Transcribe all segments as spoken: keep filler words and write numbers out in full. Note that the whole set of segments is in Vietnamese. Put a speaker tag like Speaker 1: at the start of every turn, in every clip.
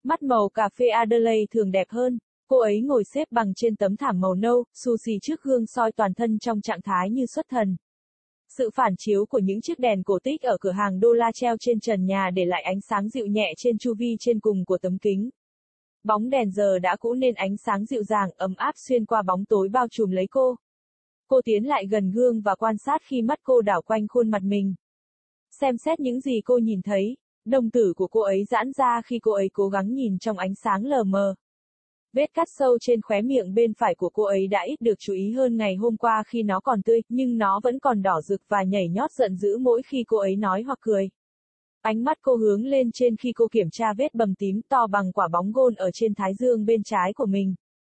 Speaker 1: Mắt màu cà phê Adelaide thường đẹp hơn. Cô ấy ngồi xếp bằng trên tấm thảm màu nâu, sushi trước gương soi toàn thân trong trạng thái như xuất thần. Sự phản chiếu của những chiếc đèn cổ tích ở cửa hàng đô la treo trên trần nhà để lại ánh sáng dịu nhẹ trên chu vi trên cùng của tấm kính. Bóng đèn giờ đã cũ nên ánh sáng dịu dàng, ấm áp xuyên qua bóng tối bao trùm lấy cô. Cô tiến lại gần gương và quan sát khi mắt cô đảo quanh khuôn mặt mình. Xem xét những gì cô nhìn thấy, đồng tử của cô ấy giãn ra khi cô ấy cố gắng nhìn trong ánh sáng lờ mờ. Vết cắt sâu trên khóe miệng bên phải của cô ấy đã ít được chú ý hơn ngày hôm qua khi nó còn tươi, nhưng nó vẫn còn đỏ rực và nhảy nhót giận dữ mỗi khi cô ấy nói hoặc cười. Ánh mắt cô hướng lên trên khi cô kiểm tra vết bầm tím to bằng quả bóng gôn ở trên thái dương bên trái của mình.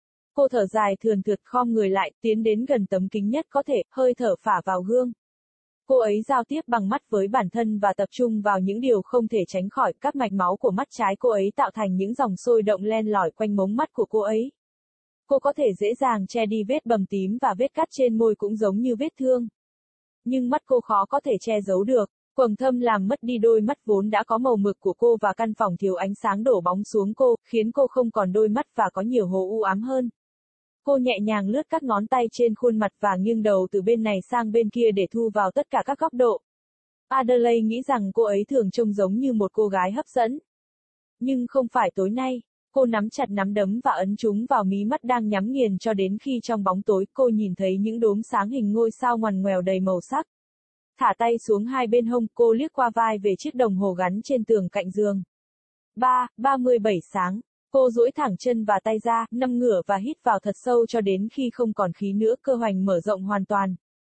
Speaker 1: Cô thở dài thườn thượt khom người lại, tiến đến gần tấm kính nhất có thể, hơi thở phả vào gương. Cô ấy giao tiếp bằng mắt với bản thân và tập trung vào những điều không thể tránh khỏi. Các mạch máu của mắt trái cô ấy tạo thành những dòng sôi động len lỏi quanh mống mắt của cô ấy. Cô có thể dễ dàng che đi vết bầm tím và vết cắt trên môi cũng giống như vết thương. Nhưng mắt cô khó có thể che giấu được. Quầng thâm làm mất đi đôi mắt vốn đã có màu mực của cô và căn phòng thiếu ánh sáng đổ bóng xuống cô, khiến cô không còn đôi mắt và có nhiều hồ u ám hơn. Cô nhẹ nhàng lướt các ngón tay trên khuôn mặt và nghiêng đầu từ bên này sang bên kia để thu vào tất cả các góc độ. Adelaide nghĩ rằng cô ấy thường trông giống như một cô gái hấp dẫn. Nhưng không phải tối nay. Cô nắm chặt nắm đấm và ấn chúng vào mí mắt đang nhắm nghiền cho đến khi trong bóng tối cô nhìn thấy những đốm sáng hình ngôi sao ngoằn ngoèo đầy màu sắc. Thả tay xuống hai bên hông, cô liếc qua vai về chiếc đồng hồ gắn trên tường cạnh giường. ba, ba mươi bảy sáng. Cô duỗi thẳng chân và tay ra, nằm ngửa và hít vào thật sâu cho đến khi không còn khí nữa, cơ hoành mở rộng hoàn toàn.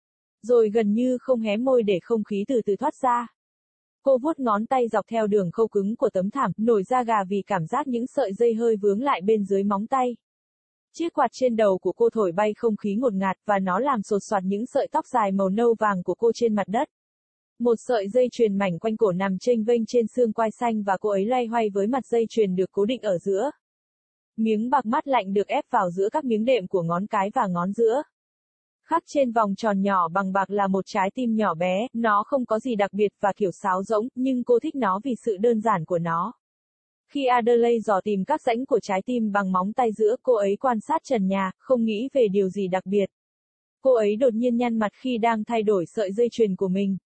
Speaker 1: Rồi gần như không hé môi để không khí từ từ thoát ra. Cô vuốt ngón tay dọc theo đường khâu cứng của tấm thảm, nổi da gà vì cảm giác những sợi dây hơi vướng lại bên dưới móng tay. Chiếc quạt trên đầu của cô thổi bay không khí ngột ngạt và nó làm xột xoạt những sợi tóc dài màu nâu vàng của cô trên mặt đất. Một sợi dây chuyền mảnh quanh cổ nằm chênh vênh trên xương quai xanh và cô ấy loay hoay với mặt dây chuyền được cố định ở giữa. Miếng bạc mắt lạnh được ép vào giữa các miếng đệm của ngón cái và ngón giữa. Khắc trên vòng tròn nhỏ bằng bạc là một trái tim nhỏ bé, nó không có gì đặc biệt và kiểu sáo rỗng, nhưng cô thích nó vì sự đơn giản của nó. Khi Adelaide dò tìm các rãnh của trái tim bằng móng tay giữa, cô ấy quan sát trần nhà, không nghĩ về điều gì đặc biệt. Cô ấy đột nhiên nhăn mặt khi đang thay đổi sợi dây chuyền của mình.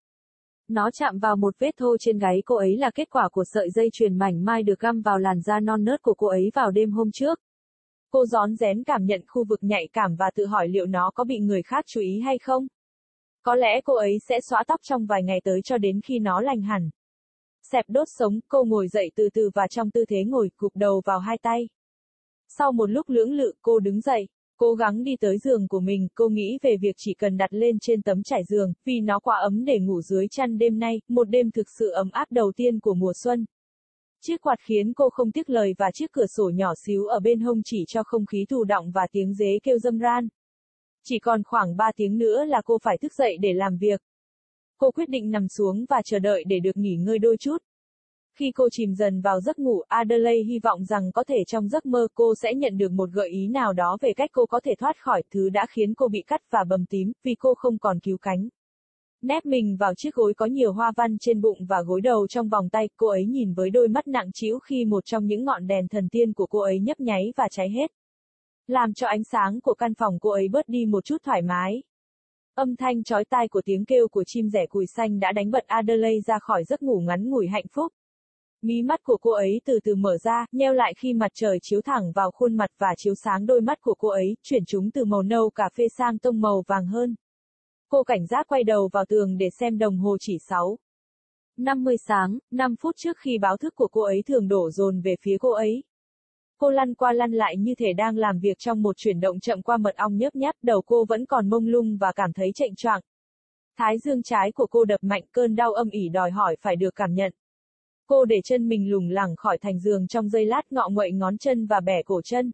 Speaker 1: Nó chạm vào một vết thô trên gáy cô ấy là kết quả của sợi dây chuyền mảnh mai được găm vào làn da non nớt của cô ấy vào đêm hôm trước. Cô rón rén cảm nhận khu vực nhạy cảm và tự hỏi liệu nó có bị người khác chú ý hay không. Có lẽ cô ấy sẽ xõa tóc trong vài ngày tới cho đến khi nó lành hẳn. Xẹp đốt sống, cô ngồi dậy từ từ và trong tư thế ngồi, gục đầu vào hai tay. Sau một lúc lưỡng lự, cô đứng dậy, cố gắng đi tới giường của mình, cô nghĩ về việc chỉ cần đặt lên trên tấm trải giường, vì nó quá ấm để ngủ dưới chăn đêm nay, một đêm thực sự ấm áp đầu tiên của mùa xuân. Chiếc quạt khiến cô không tiếc lời và chiếc cửa sổ nhỏ xíu ở bên hông chỉ cho không khí thụ động và tiếng dế kêu râm ran. Chỉ còn khoảng ba tiếng nữa là cô phải thức dậy để làm việc. Cô quyết định nằm xuống và chờ đợi để được nghỉ ngơi đôi chút. Khi cô chìm dần vào giấc ngủ, Adelaide hy vọng rằng có thể trong giấc mơ cô sẽ nhận được một gợi ý nào đó về cách cô có thể thoát khỏi thứ đã khiến cô bị cắt và bầm tím, vì cô không còn cứu cánh. Nép mình vào chiếc gối có nhiều hoa văn trên bụng và gối đầu trong vòng tay, cô ấy nhìn với đôi mắt nặng trĩu khi một trong những ngọn đèn thần tiên của cô ấy nhấp nháy và cháy hết. Làm cho ánh sáng của căn phòng cô ấy bớt đi một chút thoải mái. Âm thanh chói tai của tiếng kêu của chim rẻ cùi xanh đã đánh bật Adelaide ra khỏi giấc ngủ ngắn ngủi hạnh phúc. Mí mắt của cô ấy từ từ mở ra, nheo lại khi mặt trời chiếu thẳng vào khuôn mặt và chiếu sáng đôi mắt của cô ấy, chuyển chúng từ màu nâu cà phê sang tông màu vàng hơn. Cô cảnh giác quay đầu vào tường để xem đồng hồ chỉ sáu. năm mươi sáng, năm phút trước khi báo thức của cô ấy thường đổ dồn về phía cô ấy. Cô lăn qua lăn lại như thể đang làm việc trong một chuyển động chậm qua mật ong nhấp nháp, đầu cô vẫn còn mông lung và cảm thấy chệnh choạng. Thái dương trái của cô đập mạnh, cơn đau âm ỉ đòi hỏi phải được cảm nhận. Cô để chân mình lủng lẳng khỏi thành giường trong giây lát, ngọ nguậy ngón chân và bẻ cổ chân.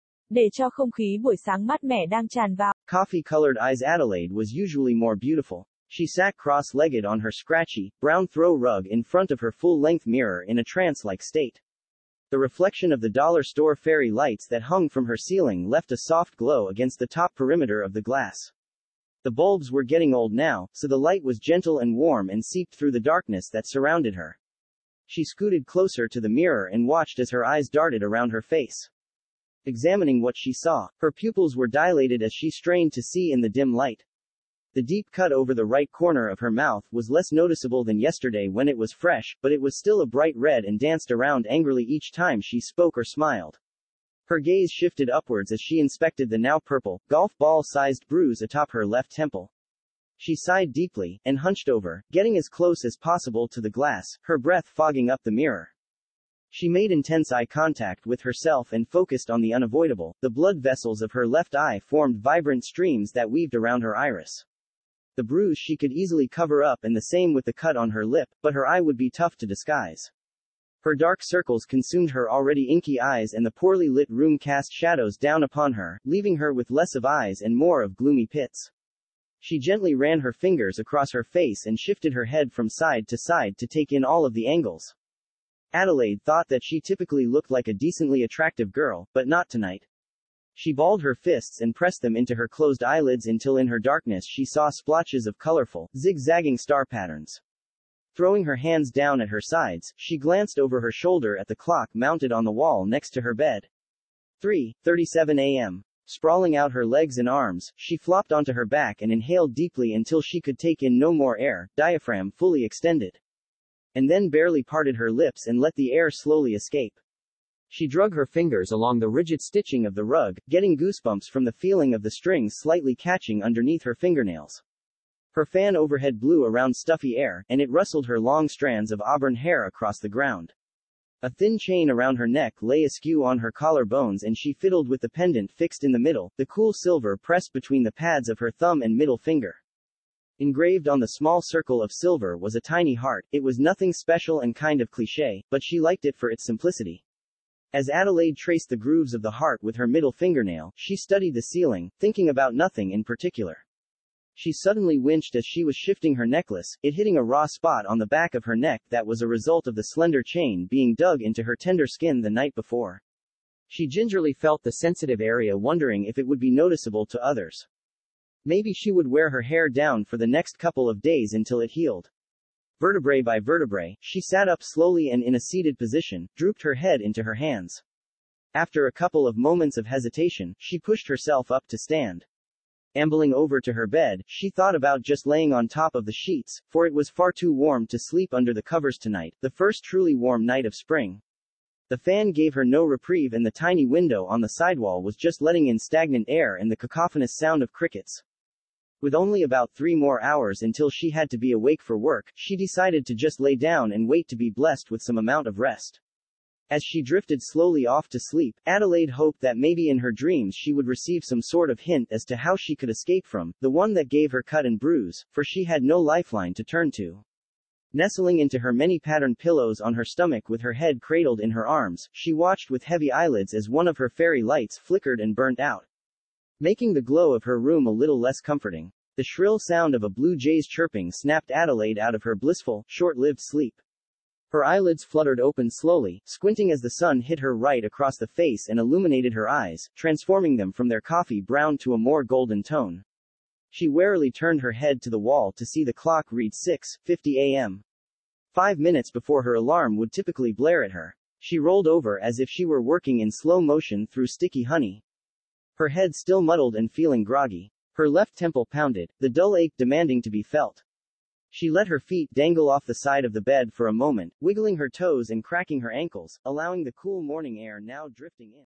Speaker 1: Để cho không khí buổi sáng mát mẻ đang tràn vào.
Speaker 2: Coffee-colored eyes Adelaide was usually more beautiful. She sat cross-legged on her scratchy, brown throw rug in front of her full-length mirror in a trance-like state. The reflection of the dollar store fairy lights that hung from her ceiling left a soft glow against the top perimeter of the glass. The bulbs were getting old now, so the light was gentle and warm and seeped through the darkness that surrounded her. She scooted closer to the mirror and watched as her eyes darted around her face. Examining what she saw, her pupils were dilated as she strained to see in the dim light. The deep cut over the right corner of her mouth was less noticeable than yesterday when it was fresh, but it was still a bright red and danced around angrily each time she spoke or smiled. Her gaze shifted upwards as she inspected the now purple, golf ball-sized bruise atop her left temple. She sighed deeply, and hunched over, getting as close as possible to the glass, her breath fogging up the mirror. She made intense eye contact with herself and focused on the unavoidable. The blood vessels of her left eye formed vibrant streams that weaved around her iris. The bruise she could easily cover up, and the same with the cut on her lip, but her eye would be tough to disguise. Her dark circles consumed her already inky eyes, and the poorly lit room cast shadows down upon her, leaving her with less of eyes and more of gloomy pits. She gently ran her fingers across her face and shifted her head from side to side to take in all of the angles. Adelaide thought that she typically looked like a decently attractive girl, but not tonight. She balled her fists and pressed them into her closed eyelids until in her darkness she saw splotches of colorful, zigzagging star patterns. Throwing her hands down at her sides, she glanced over her shoulder at the clock mounted on the wall next to her bed. three thirty-seven a m Sprawling out her legs and arms, she flopped onto her back and inhaled deeply until she could take in no more air, diaphragm fully extended. And then barely parted her lips and let the air slowly escape. She drug her fingers along the rigid stitching of the rug, getting goosebumps from the feeling of the strings slightly catching underneath her fingernails. Her fan overhead blew around stuffy air, and it rustled her long strands of auburn hair across the ground. A thin chain around her neck lay askew on her collar bones, and she fiddled with the pendant fixed in the middle, the cool silver pressed between the pads of her thumb and middle finger. Engraved on the small circle of silver was a tiny heart. It was nothing special and kind of cliché, but she liked it for its simplicity. As Adelaide traced the grooves of the heart with her middle fingernail, she studied the ceiling, thinking about nothing in particular. She suddenly winced as she was shifting her necklace, it hitting a raw spot on the back of her neck that was a result of the slender chain being dug into her tender skin the night before. She gingerly felt the sensitive area, wondering if it would be noticeable to others. Maybe she would wear her hair down for the next couple of days until it healed. Vertebrae by vertebrae, she sat up slowly and in a seated position, drooped her head into her hands. After a couple of moments of hesitation, she pushed herself up to stand. Ambling over to her bed, she thought about just laying on top of the sheets, for it was far too warm to sleep under the covers tonight, the first truly warm night of spring. The fan gave her no reprieve, and the tiny window on the sidewall was just letting in stagnant air and the cacophonous sound of crickets. With only about three more hours until she had to be awake for work, she decided to just lay down and wait to be blessed with some amount of rest. As she drifted slowly off to sleep, Adelaide hoped that maybe in her dreams she would receive some sort of hint as to how she could escape from the one that gave her cut and bruise, for she had no lifeline to turn to. Nestling into her many-patterned pillows on her stomach with her head cradled in her arms, she watched with heavy eyelids as one of her fairy lights flickered and burnt out, making the glow of her room a little less comforting. The shrill sound of a blue jay's chirping snapped Adelaide out of her blissful, short-lived sleep. Her eyelids fluttered open slowly, squinting as the sun hit her right across the face and illuminated her eyes, transforming them from their coffee brown to a more golden tone. She warily turned her head to the wall to see the clock read six fifty a m Five minutes before her alarm would typically blare at her. She rolled over as if she were working in slow motion through sticky honey. Her head still muddled and feeling groggy. Her left temple pounded, the dull ache demanding to be felt. She let her feet dangle off the side of the bed for a moment, wiggling her toes and cracking her ankles, allowing the cool morning air now drifting in.